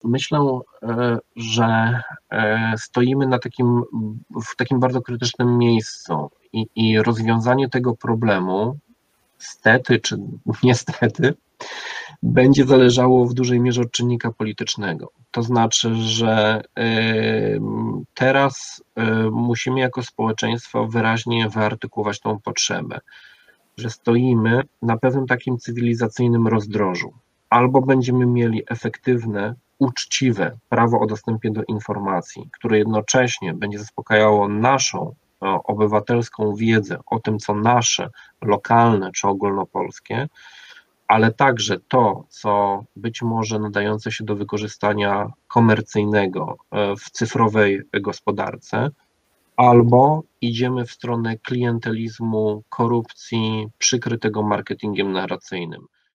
Myślę, że stoimy w takim bardzo krytycznym miejscu i rozwiązanie tego problemu, stety czy niestety, będzie zależało w dużej mierze od czynnika politycznego. To znaczy, że teraz musimy jako społeczeństwo wyraźnie wyartykułować tą potrzebę, że stoimy na pewnym takim cywilizacyjnym rozdrożu. Albo będziemy mieli efektywne, uczciwe prawo o dostępie do informacji, które jednocześnie będzie zaspokajało naszą obywatelską wiedzę o tym, co nasze, lokalne czy ogólnopolskie, ale także to, co być może nadające się do wykorzystania komercyjnego w cyfrowej gospodarce, albo idziemy w stronę klientelizmu, korupcji, przykrytego marketingiem narracyjnym.